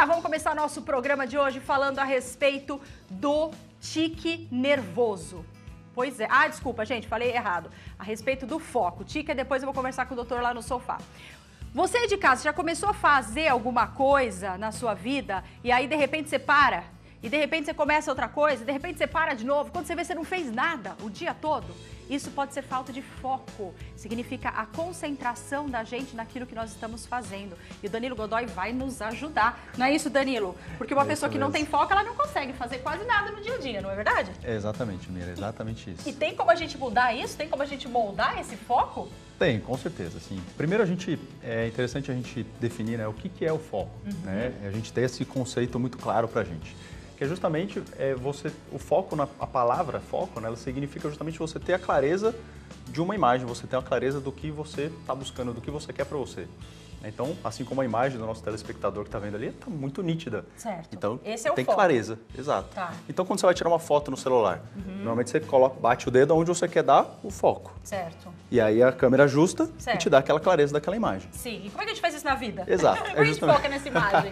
lá, vamos começar nosso programa de hoje falando a respeito do tique nervoso. Pois é. Ah, desculpa, gente, falei errado. A respeito do foco. Tique, depois eu vou conversar com o doutor lá no sofá. Você de casa já começou a fazer alguma coisa na sua vida e aí de repente você para? E de repente você começa outra coisa, de repente você para de novo, quando você vê você não fez nada o dia todo? Isso pode ser falta de foco, significa a concentração da gente naquilo que nós estamos fazendo. E o Danilo Godoy vai nos ajudar, não é isso, Danilo? Porque uma pessoa que não tem foco, ela não consegue fazer quase nada no dia a dia, não é verdade? É exatamente, Mira, exatamente isso. E tem como a gente mudar isso? Tem como a gente moldar esse foco? Tem, com certeza, sim. Primeiro é interessante a gente definir, né, o que é o foco, né? A gente ter esse conceito muito claro pra gente. Que é justamente o foco, a palavra foco, né, ela significa justamente você ter a clareza de uma imagem, você ter a clareza do que você está buscando, do que você quer para você. Então, assim como a imagem do nosso telespectador que está vendo ali, está muito nítida. Certo. Então, esse é o tem foco. Clareza, exato. Tá. Então, quando você vai tirar uma foto no celular, normalmente você bate o dedo onde você quer dar o foco. Certo. E aí a câmera ajusta Certo. e te dá aquela clareza daquela imagem. Sim. E como é que a gente faz isso na vida? Exato. Como a gente foca nessa imagem?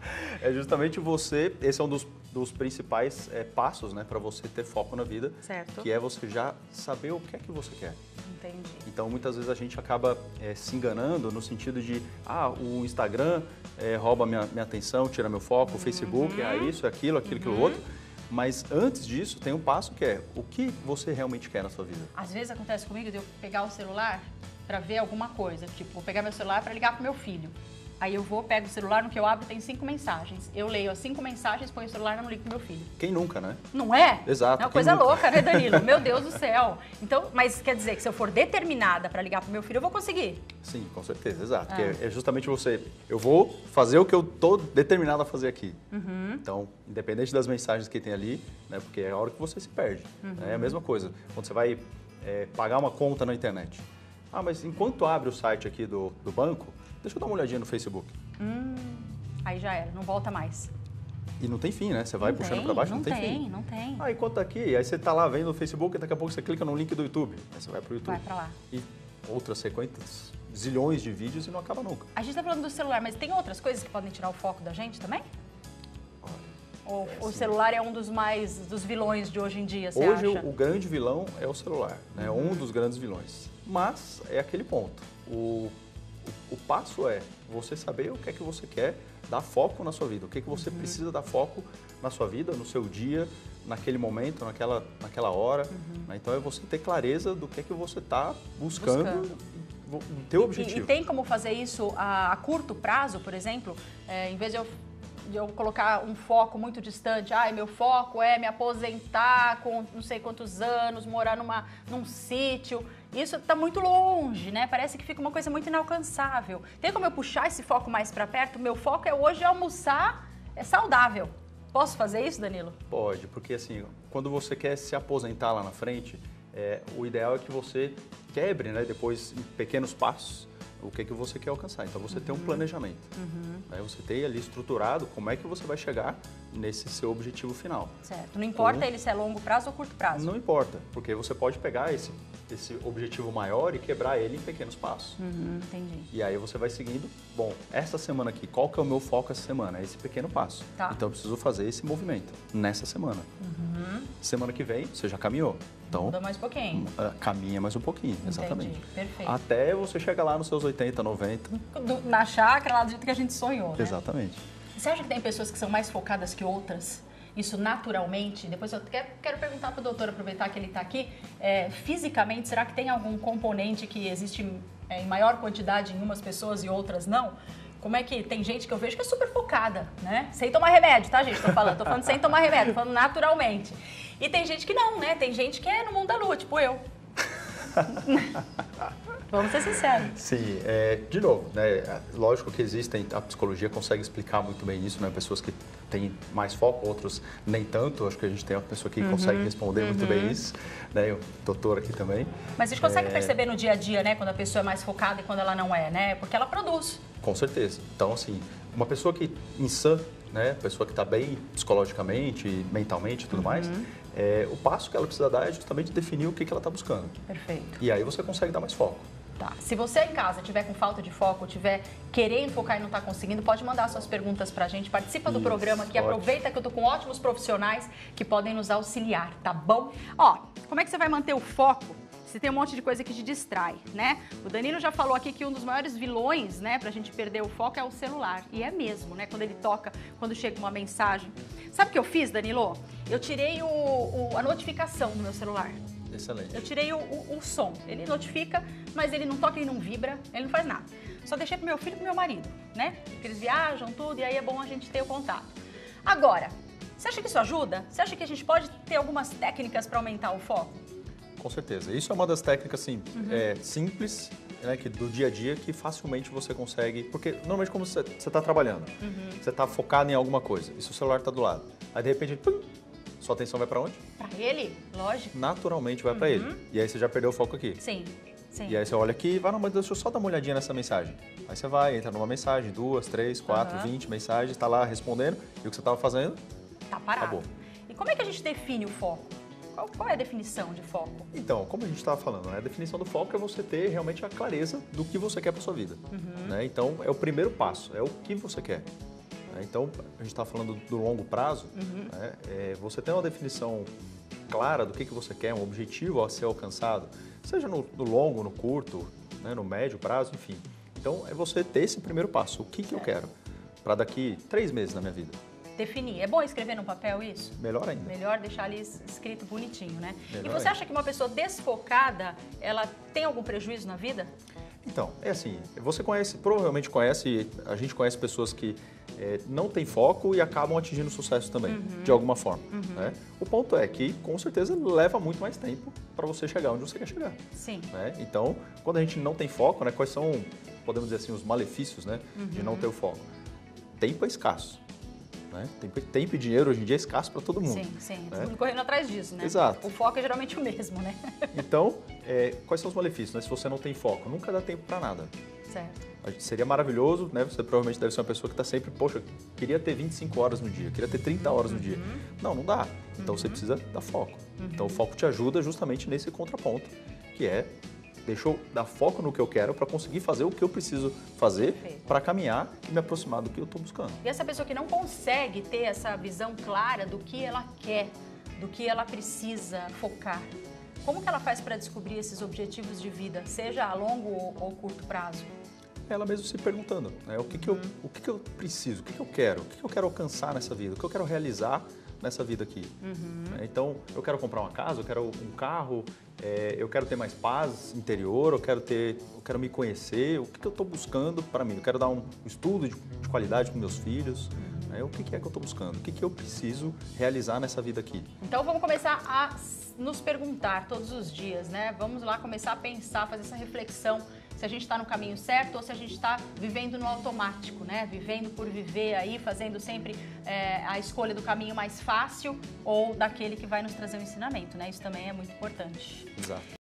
É justamente esse é um dos principais passos, né, para você ter foco na vida. Certo. Que é você já saber o que é que você quer. Entendi. Então, muitas vezes a gente acaba se enganando no sentido de, o Instagram rouba minha atenção, tira meu foco, o Facebook é isso, é aquilo, aquilo outro. Mas antes disso, tem um passo que é o que você realmente quer na sua vida. Às vezes acontece comigo de eu pegar o celular para ver alguma coisa. Tipo, vou pegar meu celular para ligar pro meu filho. Aí eu pego o celular, no que eu abro tem 5 mensagens. Eu leio as 5 mensagens, ponho o celular e não ligo pro meu filho. Quem nunca, né? Não é? Exato. É uma coisa louca, né, Danilo? Meu Deus do céu. Então, mas quer dizer que se eu for determinada para ligar pro meu filho, eu vou conseguir? Sim, com certeza, exato. Que é justamente eu vou fazer o que eu tô determinado a fazer aqui. Então, independente das mensagens que tem ali, né, porque é a hora que você se perde. É a mesma coisa. Quando você vai pagar uma conta na internet. Mas enquanto abre o site aqui do banco, deixa eu dar uma olhadinha no Facebook. Aí já era, não volta mais. E não tem fim, né? Você vai puxando para baixo, não tem fim. Não tem. Enquanto tá aqui, aí você tá lá vendo o Facebook e daqui a pouco você clica no link do YouTube. Aí você vai pro YouTube. Vai pra lá. E outras sequências, zilhões de vídeos e não acaba nunca. A gente tá falando do celular, mas tem outras coisas que podem tirar o foco da gente também? Ou o celular é um dos vilões de hoje em dia, você Hoje acha? o grande vilão é o celular, né? Um dos grandes vilões. Mas é aquele ponto. O passo é você saber o que é que você quer, dar foco na sua vida. O que é que você precisa dar foco na sua vida, no seu dia, naquele momento, naquela hora. Né? Então é você ter clareza do que é que você está buscando. O teu objetivo. E tem como fazer isso a curto prazo, por exemplo? Em vez de eu colocar um foco muito distante, meu foco é me aposentar com não sei quantos anos, morar num sítio. Isso está muito longe, né? Parece que fica uma coisa muito inalcançável. Tem como eu puxar esse foco mais para perto? Meu foco é hoje almoçar saudável. Posso fazer isso, Danilo? Pode, porque assim, quando você quer se aposentar lá na frente, o ideal é que você quebre, né, depois em pequenos passos, o que você quer alcançar. Então, você tem um planejamento. Né? Você tem ali estruturado como é que você vai chegar nesse seu objetivo final. Certo. Não importa ele se é longo prazo ou curto prazo? Não importa, porque você pode pegar esse objetivo maior e quebrar ele em pequenos passos. Entendi. E aí você vai seguindo, essa semana aqui, qual que é o meu foco essa semana? É esse pequeno passo. Tá. Então, eu preciso fazer esse movimento nessa semana. Semana que vem, você já caminhou. Então, muda mais um pouquinho. Caminha mais um pouquinho, exatamente. Entendi, perfeito. Até você chegar lá nos seus 80, 90. Na chácara, lá do jeito que a gente sonhou, né? Exatamente. Você acha que tem pessoas que são mais focadas que outras? Isso naturalmente? Depois eu quero perguntar para o doutor, aproveitar que ele está aqui. Fisicamente, será que tem algum componente que existe em maior quantidade em umas pessoas e outras não? Como é que tem gente que eu vejo que é super focada, né? Sem tomar remédio, tá, gente? Tô falando sem tomar remédio, tô falando naturalmente. E tem gente que não, né? Tem gente que é no mundo da lua, tipo eu. Vamos ser sinceros. Sim, de novo, né? Lógico que a psicologia consegue explicar muito bem isso, né? Pessoas que têm mais foco, outros nem tanto. Acho que a gente tem uma pessoa que consegue responder muito bem isso, né? O doutor aqui também. Mas a gente consegue perceber no dia a dia, né? Quando a pessoa é mais focada e quando ela não é, né? Porque ela produz. Com certeza. Então, assim, uma pessoa que insã, né? Pessoa que está bem psicologicamente, mentalmente e tudo mais, o passo que ela precisa dar é justamente definir o que ela está buscando. Perfeito. E aí você consegue dar mais foco. Tá. Se você em casa tiver com falta de foco, tiver querendo focar e não está conseguindo, pode mandar suas perguntas pra gente, participa do programa aqui, aproveita que eu tô com ótimos profissionais que podem nos auxiliar, tá bom? Ó, como é que você vai manter o foco se tem um monte de coisa que te distrai, né? O Danilo já falou aqui que um dos maiores vilões, né, pra gente perder o foco é o celular. E é mesmo, né? Quando ele toca, quando chega uma mensagem. Sabe o que eu fiz, Danilo? Eu tirei a notificação do meu celular. Excelente. Eu tirei o som. Ele notifica, mas ele não toca, ele não vibra, ele não faz nada. Só deixei pro meu filho e pro meu marido, né? Porque eles viajam, tudo, e aí é bom a gente ter o contato. Agora, você acha que isso ajuda? Você acha que a gente pode ter algumas técnicas para aumentar o foco? Com certeza. Isso é uma das técnicas, assim, simples, né, que do dia a dia, que facilmente você consegue... Porque, normalmente, como você está trabalhando, você está focado em alguma coisa, e seu celular está do lado. Aí, de repente, pum, sua atenção vai para onde? Para ele, lógico. Naturalmente vai para ele. E aí você já perdeu o foco aqui. Sim, sim. E aí você olha aqui e vai, não, mas deixa eu só dar uma olhadinha nessa mensagem. Aí você vai, entra numa mensagem, 2, 3, 4, 20 mensagens, está lá respondendo, e o que você estava fazendo? Tá parado. Acabou. E como é que a gente define o foco? Qual é a definição de foco? Então, como a gente estava falando, né, a definição do foco é você ter realmente a clareza do que você quer para sua vida. Né? Então, é o primeiro passo, é o que você quer. Né? Então, a gente está falando do longo prazo, né? Você tem uma definição clara do que você quer, um objetivo a ser alcançado, seja no longo, no curto, né, no médio prazo, enfim. Então, é você ter esse primeiro passo, o que eu quero para daqui 3 meses na minha vida. Definir. É bom escrever no papel isso? Melhor ainda. Melhor deixar ali escrito bonitinho, né? Melhor e você acha que uma pessoa desfocada, ela tem algum prejuízo na vida? Então, é assim, você conhece, provavelmente conhece, a gente conhece pessoas que não têm foco e acabam atingindo sucesso também, de alguma forma. Né? O ponto é que, com certeza, leva muito mais tempo para você chegar onde você quer chegar. Sim. Né? Então, quando a gente não tem foco, né, quais são, podemos dizer assim, os malefícios, né, de não ter o foco? Tempo é escasso. Né? Tempo e dinheiro hoje em dia é escasso para todo mundo. Sim, sim. Né? Todo mundo correndo atrás disso, né? Exato. O foco é geralmente o mesmo, né? Então, quais são os malefícios, né? Se você não tem foco? Nunca dá tempo para nada. Certo. Seria maravilhoso, né? Você provavelmente deve ser uma pessoa que está sempre, poxa, queria ter 25 horas no dia, queria ter 30 horas no dia. Não, não dá. Então você precisa dar foco. Então o foco te ajuda justamente nesse contraponto, que é deixa eu dar foco no que eu quero para conseguir fazer o que eu preciso fazer para caminhar e me aproximar do que eu estou buscando. E essa pessoa que não consegue ter essa visão clara do que ela quer, do que ela precisa focar, como que ela faz para descobrir esses objetivos de vida, seja a longo ou curto prazo? Ela mesmo se perguntando, né? O que que eu preciso, o que eu quero alcançar nessa vida, o que eu quero realizar nessa vida aqui. Então, eu quero comprar uma casa, eu quero um carro, eu quero ter mais paz interior, eu quero me conhecer, o que eu estou buscando para mim? Eu quero dar um estudo de qualidade para meus filhos, né? O que é que eu estou buscando? O que eu preciso realizar nessa vida aqui? Então, vamos começar a nos perguntar todos os dias, né? Vamos lá começar a pensar, fazer essa reflexão, se a gente está no caminho certo ou se a gente está vivendo no automático, né? Vivendo por viver aí, fazendo sempre a escolha do caminho mais fácil ou daquele que vai nos trazer um ensinamento, né? Isso também é muito importante. Exato.